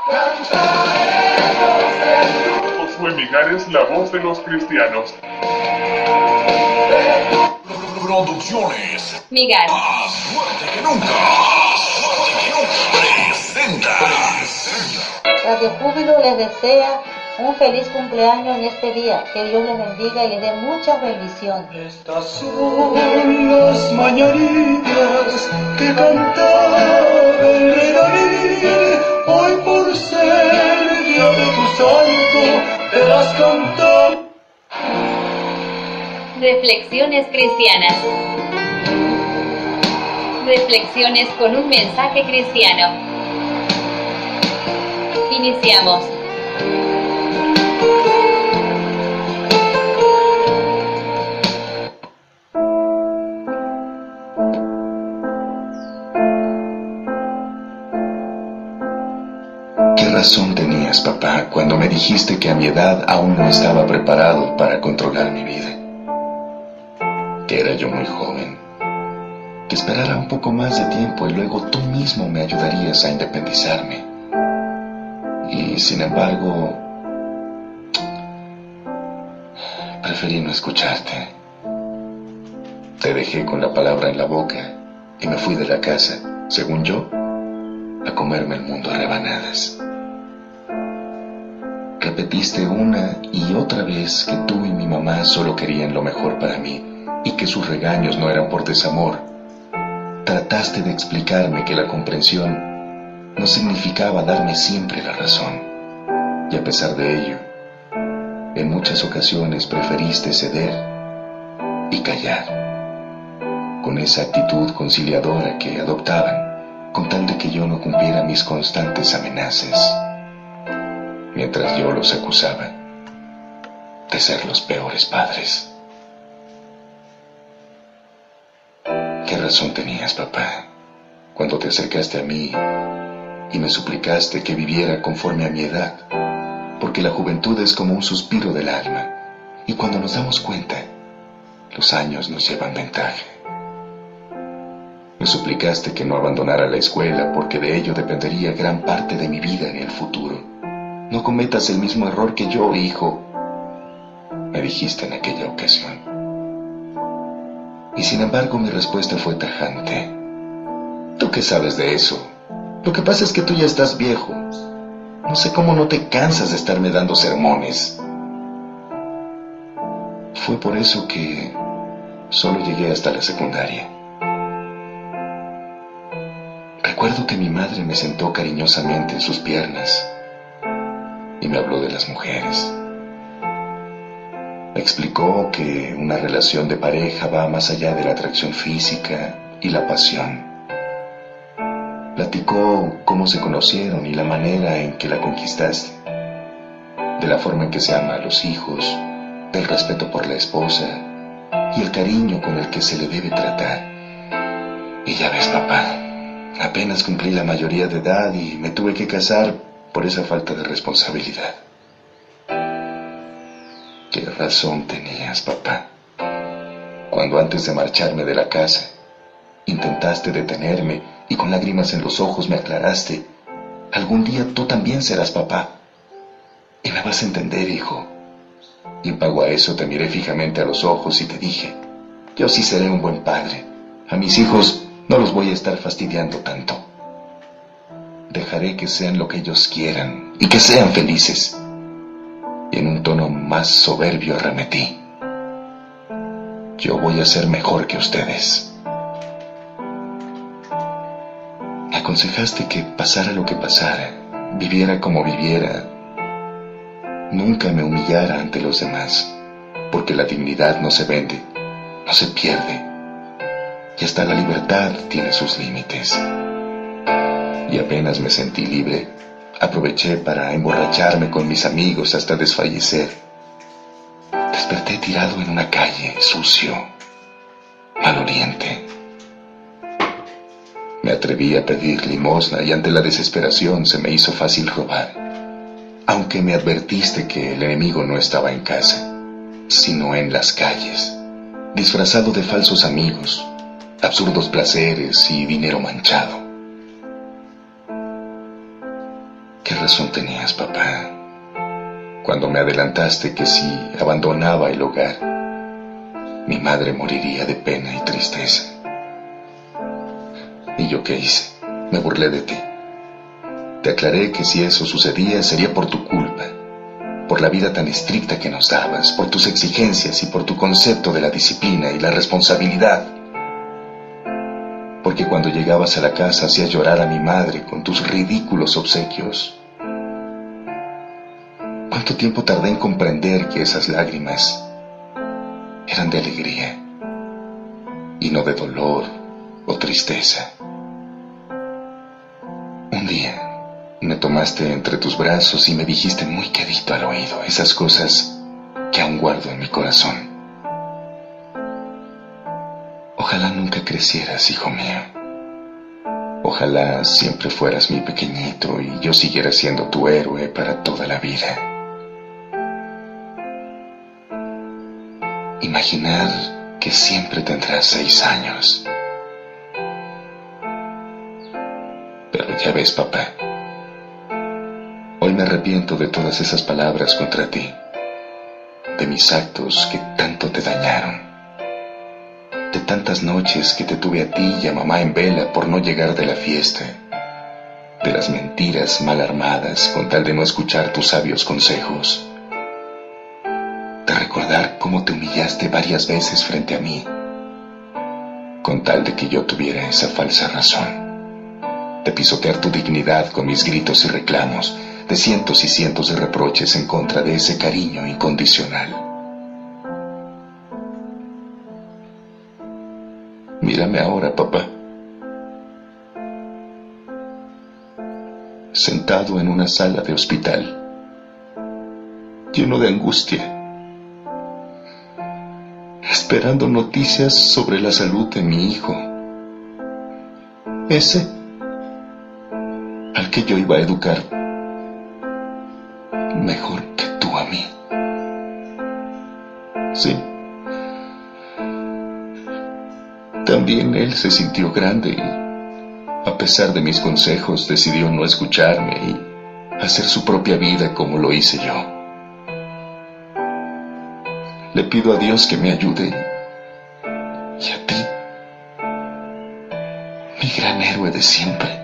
Josué Mijares, la voz de los cristianos. Producciones Migas. Más fuerte que nunca. Más fuerte que nunca. Presenta. Radio Júbilo les desea un feliz cumpleaños en este día. Que Dios les bendiga y les dé muchas bendiciones. Estas son las mañanitas que cantaba el rey David. Hoy por ser día de tu santo, te las cantamos. Reflexiones cristianas. Reflexiones con un mensaje cristiano. Iniciamos. ¿Qué razón tenías, papá, cuando me dijiste que a mi edad aún no estaba preparado para controlar mi vida? Que era yo muy joven, que esperara un poco más de tiempo y luego tú mismo me ayudarías a independizarme. Y sin embargo, preferí no escucharte. Te dejé con la palabra en la boca y me fui de la casa, según yo, a comerme el mundo a rebanadas. Repetiste una y otra vez que tú y mi mamá solo querían lo mejor para mí y que sus regaños no eran por desamor. Trataste de explicarme que la comprensión no significaba darme siempre la razón, y a pesar de ello, en muchas ocasiones preferiste ceder y callar, con esa actitud conciliadora que adoptaban, con tal de que yo no cumpliera mis constantes amenazas, mientras yo los acusaba de ser los peores padres. ¿Qué razón tenías, papá, cuando te acercaste a mí y me suplicaste que viviera conforme a mi edad? Porque la juventud es como un suspiro del alma, y cuando nos damos cuenta, los años nos llevan ventaja. Me suplicaste que no abandonara la escuela porque de ello dependería gran parte de mi vida en el futuro. No cometas el mismo error que yo, hijo, me dijiste en aquella ocasión. Y sin embargo mi respuesta fue tajante. ¿Tú qué sabes de eso? Lo que pasa es que tú ya estás viejo. No sé cómo no te cansas de estarme dando sermones. Fue por eso que solo llegué hasta la secundaria. Recuerdo que mi madre me sentó cariñosamente en sus piernas y me habló de las mujeres. Me explicó que una relación de pareja va más allá de la atracción física y la pasión. Platicó cómo se conocieron y la manera en que la conquistaste, de la forma en que se ama a los hijos, del respeto por la esposa y el cariño con el que se le debe tratar. Y ya ves, papá, apenas cumplí la mayoría de edad y me tuve que casar por esa falta de responsabilidad. ¿Qué razón tenías, papá, cuando antes de marcharme de la casa intentaste detenerme y con lágrimas en los ojos me aclaraste: algún día tú también serás papá y me vas a entender, hijo? Y en pago a eso te miré fijamente a los ojos y te dije: yo sí seré un buen padre. A mis hijos no los voy a estar fastidiando tanto. Dejaré que sean lo que ellos quieran y que sean felices. Y en un tono más soberbio arremetí: yo voy a ser mejor que ustedes. Me aconsejaste que pasara lo que pasara, viviera como viviera, nunca me humillara ante los demás, porque la dignidad no se vende, no se pierde, y hasta la libertad tiene sus límites. Y apenas me sentí libre, aproveché para emborracharme con mis amigos hasta desfallecer. Desperté tirado en una calle, sucio, maloliente. Me atreví a pedir limosna y ante la desesperación se me hizo fácil robar, aunque me advertiste que el enemigo no estaba en casa, sino en las calles, disfrazado de falsos amigos, absurdos placeres y dinero manchado. ¿Qué razón tenías, papá, cuando me adelantaste que si abandonaba el hogar, mi madre moriría de pena y tristeza. ¿Y yo qué hice? Me burlé de ti. Te aclaré que si eso sucedía sería por tu culpa, por la vida tan estricta que nos dabas, por tus exigencias y por tu concepto de la disciplina y la responsabilidad. Porque cuando llegabas a la casa hacías llorar a mi madre con tus ridículos obsequios. ¿Cuánto tiempo tardé en comprender que esas lágrimas eran de alegría y no de dolor o tristeza? Un día me tomaste entre tus brazos y me dijiste muy quedito al oído esas cosas que aún guardo en mi corazón. Ojalá nunca crecieras, hijo mío. Ojalá siempre fueras mi pequeñito y yo siguiera siendo tu héroe para toda la vida. Imaginar que siempre tendrás 6 años. Pero ya ves, papá, hoy me arrepiento de todas esas palabras contra ti, de mis actos que tanto te dañaron, de tantas noches que te tuve a ti y a mamá en vela por no llegar de la fiesta, de las mentiras mal armadas con tal de no escuchar tus sabios consejos, de recordar cómo te humillaste varias veces frente a mí, con tal de que yo tuviera esa falsa razón, de pisotear tu dignidad con mis gritos y reclamos, de cientos y cientos de reproches en contra de ese cariño incondicional. Mírame ahora, papá, sentado en una sala de hospital, lleno de angustia, esperando noticias sobre la salud de mi hijo, ese al que yo iba a educar mejor que tú a mí. Sí, también él se sintió grande y, a pesar de mis consejos, decidió no escucharme y hacer su propia vida como lo hice yo. Le pido a Dios que me ayude y a ti, mi gran héroe de siempre,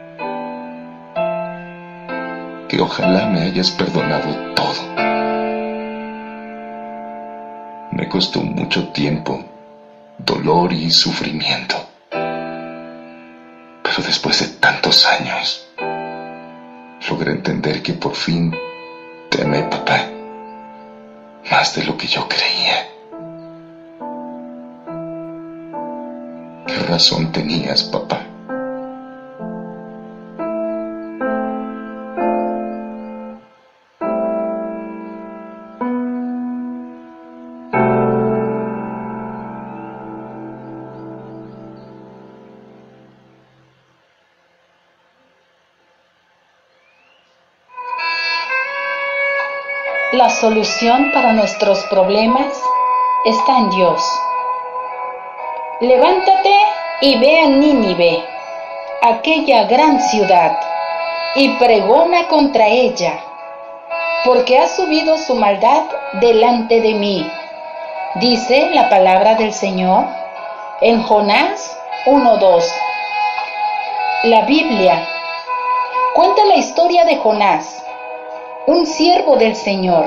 que ojalá me hayas perdonado todo. Me costó mucho tiempo, dolor y sufrimiento, pero después de tantos años logré entender que por fin te amé, papá, más de lo que yo creía. ¿Qué razón tenías, papá? La solución para nuestros problemas está en Dios. Levántate y ve a Nínive, aquella gran ciudad, y pregona contra ella, porque ha subido su maldad delante de mí. Dice la palabra del Señor en Jonás 1:2. La Biblia cuenta la historia de Jonás, un siervo del Señor,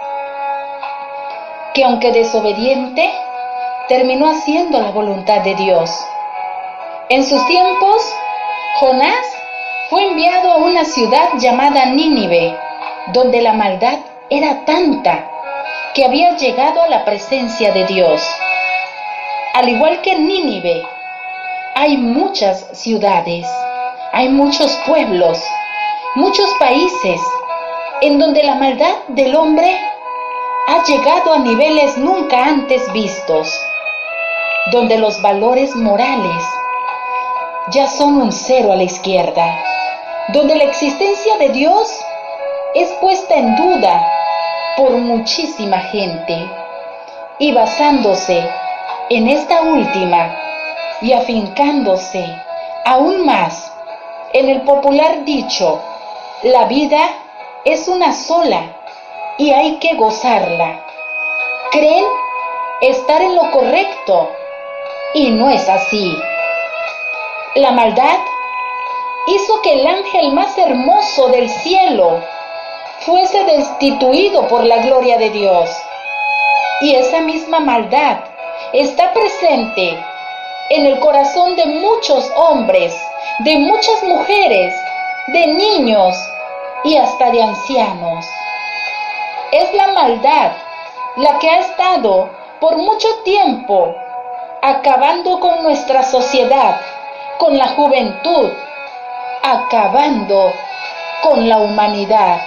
que aunque desobediente, terminó haciendo la voluntad de Dios. En sus tiempos, Jonás fue enviado a una ciudad llamada Nínive, donde la maldad era tanta que había llegado a la presencia de Dios. Al igual que en Nínive, hay muchas ciudades, hay muchos pueblos, muchos países, en donde la maldad del hombre ha llegado a niveles nunca antes vistos, donde los valores morales ya son un 0 a la izquierda, donde la existencia de Dios es puesta en duda por muchísima gente, y basándose en esta última y afincándose aún más en el popular dicho La vida es una sola y hay que gozarla. Creen estar en lo correcto y no es así. La maldad hizo que el ángel más hermoso del cielo fuese destituido por la gloria de Dios. Y esa misma maldad está presente en el corazón de muchos hombres, de muchas mujeres, de niños y hasta de ancianos. Es la maldad la que ha estado por mucho tiempo acabando con nuestra sociedad, con la juventud, acabando con la humanidad.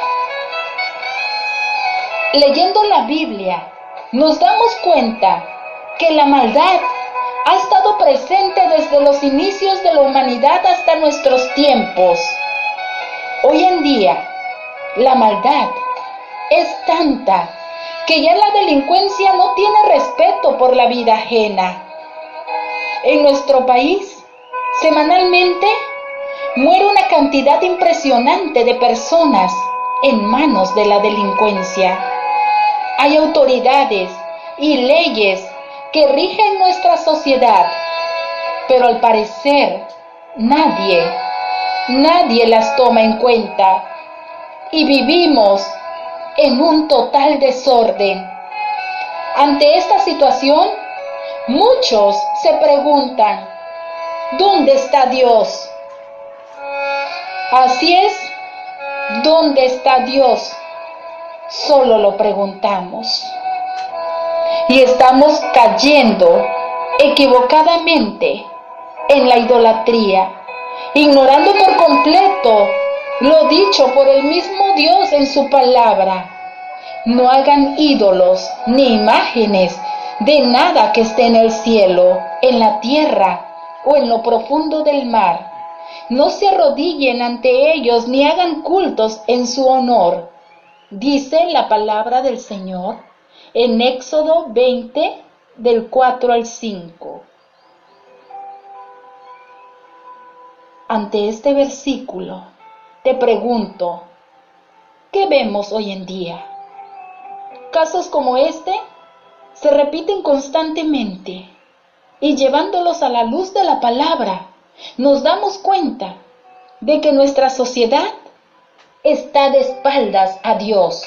Leyendo la Biblia, nos damos cuenta que la maldad ha estado presente desde los inicios de la humanidad hasta nuestros tiempos. Hoy en día, la maldad es tanta que ya la delincuencia no tiene respeto por la vida ajena. En nuestro país, semanalmente, muere una cantidad impresionante de personas en manos de la delincuencia. Hay autoridades y leyes que rigen nuestra sociedad, pero al parecer nadie las toma en cuenta y vivimos en un total desorden. Ante esta situación, muchos se preguntan, ¿dónde está Dios? Así es, ¿dónde está Dios? Solo lo preguntamos. Y estamos cayendo equivocadamente en la idolatría, ignorando por completo lo dicho por el mismo Dios en su palabra. No hagan ídolos ni imágenes de nada que esté en el cielo, en la tierra o en lo profundo del mar. No se arrodillen ante ellos ni hagan cultos en su honor, dice la palabra del Señor en Éxodo 20, del 4 al 5. Ante este versículo, te pregunto, ¿qué vemos hoy en día? Casos como este se repiten constantemente y llevándolos a la luz de la palabra, nos damos cuenta de que nuestra sociedad está de espaldas a Dios.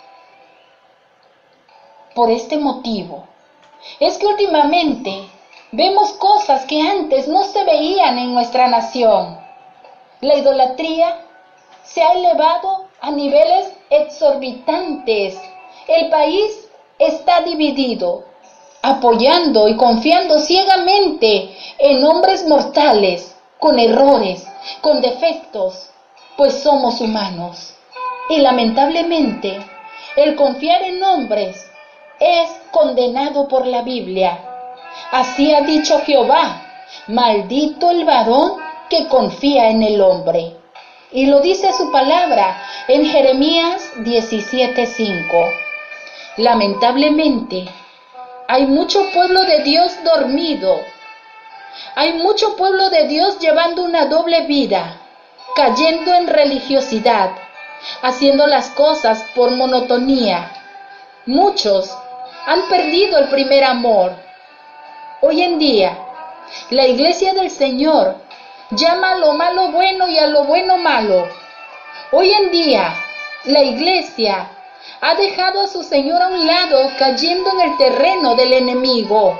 Por este motivo, es que últimamente vemos cosas que antes no se veían en nuestra nación. La idolatría se ha elevado a niveles exorbitantes. El país está dividido, apoyando y confiando ciegamente en hombres mortales, con errores, con defectos, pues somos humanos. Y lamentablemente, el confiar en hombres es condenado por la Biblia. Así ha dicho Jehová, maldito el varón que confía en el hombre. Y lo dice su palabra en Jeremías 17:5. Lamentablemente, hay mucho pueblo de Dios dormido. Hay mucho pueblo de Dios llevando una doble vida, cayendo en religiosidad, haciendo las cosas por monotonía. Muchos han perdido el primer amor. Hoy en día, la iglesia del Señor llama a lo malo bueno y a lo bueno malo. Hoy en día, la iglesia ha dejado a su Señor a un lado, cayendo en el terreno del enemigo.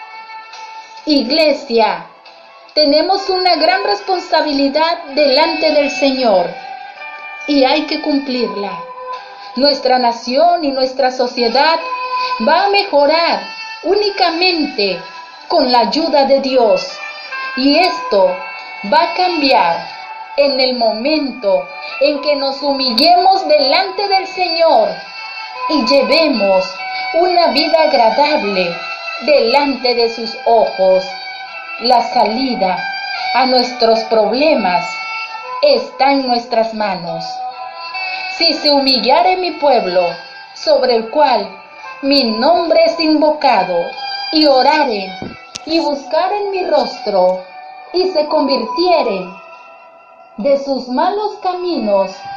Iglesia, tenemos una gran responsabilidad delante del Señor y hay que cumplirla. Nuestra nación y nuestra sociedad va a mejorar únicamente con la ayuda de Dios. Y esto va a cambiar en el momento en que nos humillemos delante del Señor y llevemos una vida agradable delante de sus ojos. La salida a nuestros problemas está en nuestras manos. Si se humillare mi pueblo, sobre el cual mi nombre es invocado, y oraren y buscaren mi rostro, y se convirtieren de sus malos caminos